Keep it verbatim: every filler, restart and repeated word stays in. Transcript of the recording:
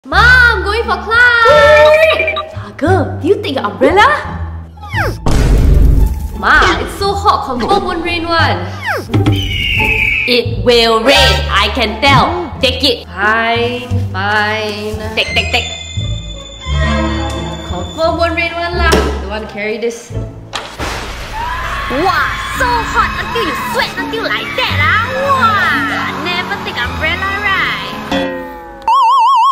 Mom, going for class! Saga, do you take your umbrella? Mom, it's so hot, confirm won't rain one. It will rain, I can tell. Take it. Fine, fine. Take, take, take. Confirm won't rain one lah. Don't want to carry this. Wow, so hot until you sweat until like that ah! Wow, never take umbrella